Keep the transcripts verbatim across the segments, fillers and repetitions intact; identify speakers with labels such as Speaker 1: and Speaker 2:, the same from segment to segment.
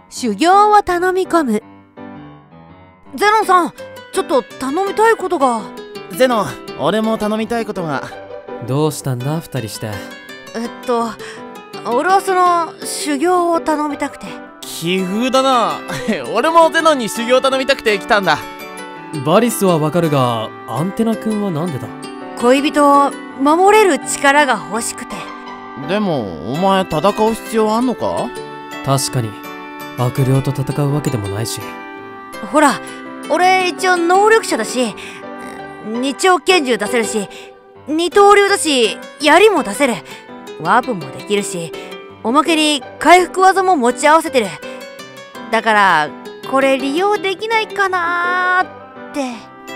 Speaker 1: 修行を頼み込む。ゼノンさん、ちょっと頼みたいことが。
Speaker 2: ゼノン、俺も頼みたいことが。
Speaker 3: どうしたんだ二人して。
Speaker 1: えっと俺はその修行を頼みたくて。
Speaker 2: 奇遇だな。俺もゼノンに修行頼みたくて来たんだ。
Speaker 3: バリスはわかるが、アンテナ君はなんでだ。
Speaker 1: 恋人を守れる力が欲しくて。
Speaker 2: でもお前戦う必要あんのか。
Speaker 3: 確かに悪霊と戦うわけでもないし。
Speaker 1: ほら、俺一応能力者だし、二丁拳銃出せるし、二刀流だし、槍も出せる、ワープもできるし、おまけに回復技も持ち合わせてる。だからこれ利用できないかなーって。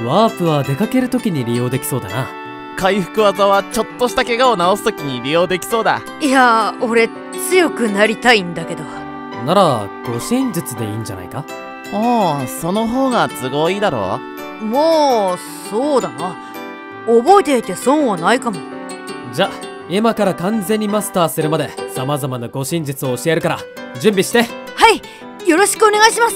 Speaker 3: ワープは出かけるときに利用できそうだな。
Speaker 2: 回復技はちょっとした怪我を治すときに利用できそうだ。
Speaker 1: いやー、俺強くなりたいんだけど。
Speaker 3: なら護身術でいいんじゃないか。
Speaker 2: ああ、その方が都合いいだろう。
Speaker 1: もうそうだな、覚えていて損はないかも。
Speaker 3: じゃ今から完全にマスターするまで様々な護身術を教えるから準備して。
Speaker 1: はい、よろしくお願いします。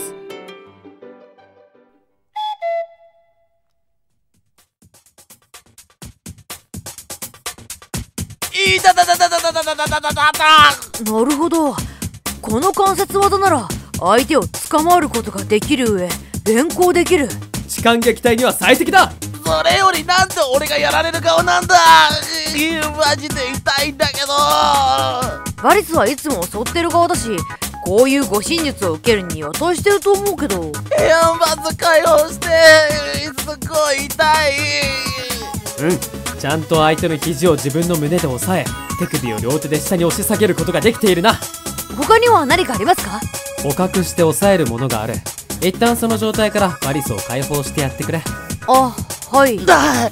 Speaker 2: いたたたたたたたたたたた。
Speaker 1: なるほど、この関節技なら相手を捕まえることができる上連行できる。
Speaker 3: 痴漢撃退には最適だ。
Speaker 2: それよりなんで俺がやられる顔なんだ。マジで痛いんだけど。
Speaker 1: バリスはいつも襲ってる側だし、こういう護身術を受けるに値してると思うけど。
Speaker 2: エアンバズ解放して、すごい痛い。
Speaker 3: うん、ちゃんと相手の肘を自分の胸で押さえ、手首を両手で下に押し下げることができているな。
Speaker 1: 他には何かありますか。
Speaker 3: 捕獲して押さえるものがある。一旦その状態からバリスを解放してやってくれ。
Speaker 1: あ、はい。
Speaker 2: だ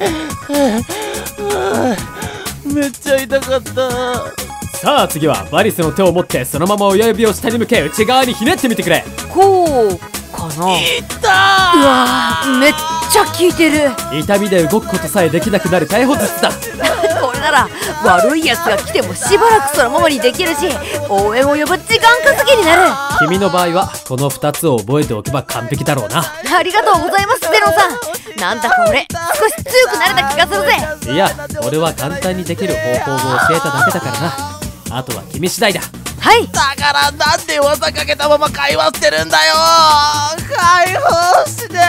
Speaker 2: めっちゃ痛かった。
Speaker 3: さあ次はバリスの手を持ってそのまま親指を下に向け内側にひねってみてくれ。
Speaker 1: こうかな。
Speaker 2: 痛っ。
Speaker 1: うわー、めっちゃ効いてる。
Speaker 3: 痛みで動くことさえできなくなる逮捕術だ。
Speaker 1: これなら悪いやつが来てもしばらくそのままにできるし、応援を呼ぶ時間稼ぎになる。
Speaker 3: 君の場合はこのふたつを覚えておけば完璧だろうな。
Speaker 1: ありがとうございます、ゼロさん。なんだか俺少し強くなれた気がするぜ。
Speaker 3: いや、俺は簡単にできる方法を教えただけだからな。あとは君次第だ。
Speaker 1: はい。
Speaker 2: だからなんで技かけたまま会話してるんだよ。解放してくれ。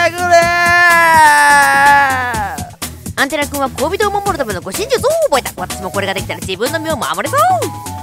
Speaker 1: アンテナ君は恋人を守るための護身術を覚えた。私もこれができたら自分の身を守れそう。